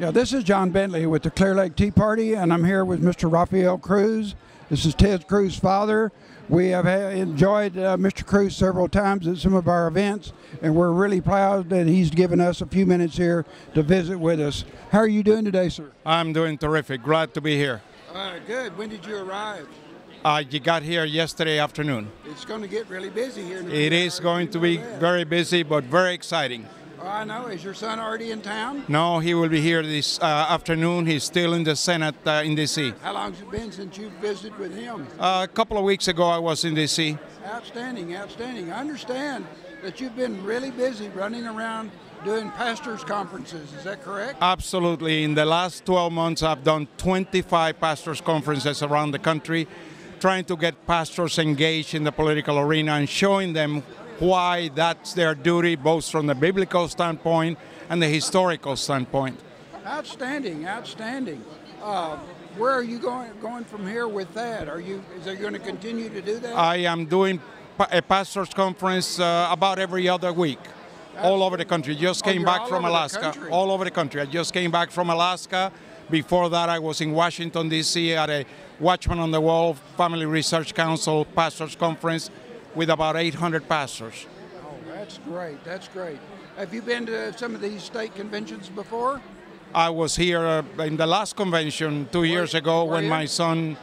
Yeah, this is John Bentley with the Clear Lake Tea Party, and I'm here with Mr. Rafael Cruz. This is Ted Cruz's father. We have enjoyed Mr. Cruz several times at some of our events, and we're really proud that he's given us a few minutes here to visit with us. How are you doing today, sir? I'm doing terrific. Glad to be here. Good. When did you arrive? You got here yesterday afternoon. It's going to get really busy here. It is going to be very busy, but very exciting. Oh, I know. Is your son already in town? No, he will be here this afternoon. He's still in the Senate in D.C. How long has it been since you visited with him? A couple of weeks ago, I was in D.C. Outstanding, outstanding. I understand that you've been really busy running around doing pastors' conferences. Is that correct? Absolutely. In the last 12 months, I've done 25 pastors' conferences around the country, trying to get pastors engaged in the political arena and showing them why that's their duty, both from the biblical standpoint and the historical standpoint. Outstanding, outstanding. Where are you going from here with that? Is there going to continue to do that? I am doing a pastors' conference about every other week, all over the country. Just came back from Alaska, all over the country. I just came back from Alaska. Before that, I was in Washington, D.C. at a Watchman on the Wall Family Research Council pastors' conference with about 800 pastors. Oh, that's great. That's great. Have you been to some of these state conventions before? I was here in the last convention 2 years ago when my son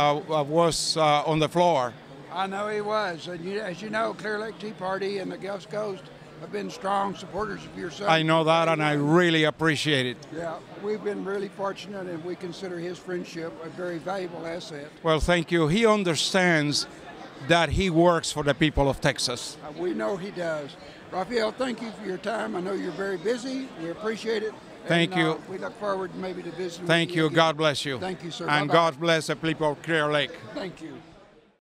was on the floor. I know he was. And as you know, Clear Lake Tea Party and the Gulf Coast have been strong supporters of your son. I know that, and I really appreciate it. Yeah, we've been really fortunate, and we consider his friendship a very valuable asset. Well, thank you. He understands that he works for the people of Texas. We know he does. Rafael, thank you for your time. I know you're very busy. We appreciate it. Thank you. We look forward maybe to visiting Thank with you you. again. God bless you. Thank you, sir. And Bye-bye. God bless the people of Clear Lake. Thank you.